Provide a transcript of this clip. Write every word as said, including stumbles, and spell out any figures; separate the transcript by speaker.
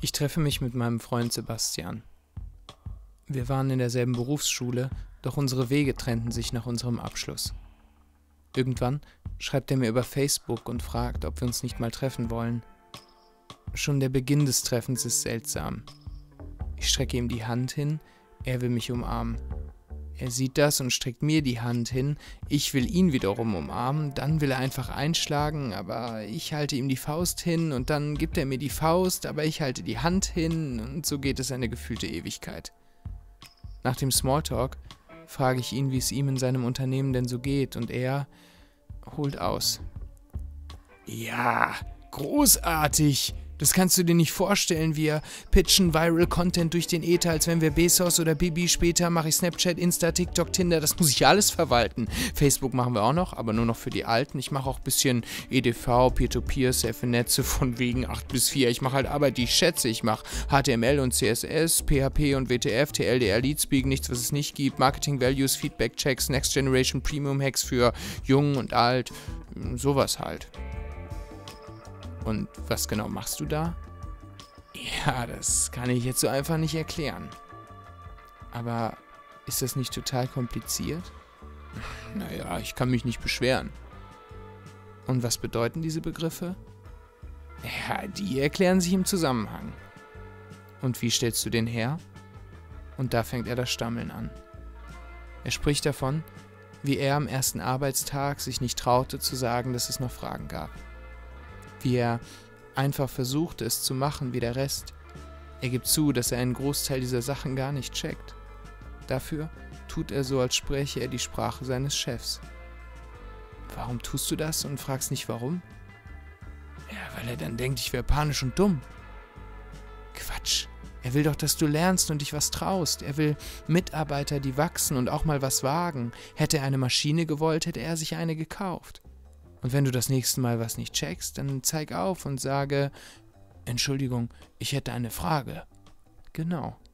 Speaker 1: Ich treffe mich mit meinem Freund Sebastian. Wir waren in derselben Berufsschule, doch unsere Wege trennten sich nach unserem Abschluss. Irgendwann schreibt er mir über Facebook und fragt, ob wir uns nicht mal treffen wollen. Schon der Beginn des Treffens ist seltsam. Ich strecke ihm die Hand hin, er will mich umarmen. Er sieht das und streckt mir die Hand hin, ich will ihn wiederum umarmen, dann will er einfach einschlagen, aber ich halte ihm die Faust hin und dann gibt er mir die Faust, aber ich halte die Hand hin und so geht es eine gefühlte Ewigkeit. Nach dem Smalltalk frage ich ihn, wie es ihm in seinem Unternehmen denn so geht und er holt aus. Ja, großartig! Das kannst du dir nicht vorstellen, wir pitchen Viral Content durch den Äther, als wenn wir Bezos oder Bibi, später mache ich Snapchat, Insta, TikTok, Tinder, das muss ich alles verwalten. Facebook machen wir auch noch, aber nur noch für die Alten. Ich mache auch ein bisschen E D V, Peer-to-Peer, safe Netze von wegen acht bis vier. Ich mache halt Arbeit, die ich schätze. Ich mache H T M L und C S S, P H P und W T F, T L D R, Leadspeak, nichts, was es nicht gibt, Marketing Values, Feedback Checks, Next Generation Premium Hacks für Jung und Alt, sowas halt. Und was genau machst du da? Ja, das kann ich jetzt so einfach nicht erklären. Aber ist das nicht total kompliziert? Naja, ich kann mich nicht beschweren. Und was bedeuten diese Begriffe? Ja, die erklären sich im Zusammenhang. Und wie stellst du den her? Und da fängt er das Stammeln an. Er spricht davon, wie er am ersten Arbeitstag sich nicht traute zu sagen, dass es noch Fragen gab. Wie er einfach versuchte, es zu machen wie der Rest. Er gibt zu, dass er einen Großteil dieser Sachen gar nicht checkt. Dafür tut er so, als spräche er die Sprache seines Chefs. Warum tust du das und fragst nicht warum? Ja, weil er dann denkt, ich wäre panisch und dumm. Quatsch. Er will doch, dass du lernst und dich was traust. Er will Mitarbeiter, die wachsen und auch mal was wagen. Hätte er eine Maschine gewollt, hätte er sich eine gekauft. Und wenn du das nächste Mal was nicht checkst, dann zeig auf und sage, Entschuldigung, ich hätte eine Frage. Genau.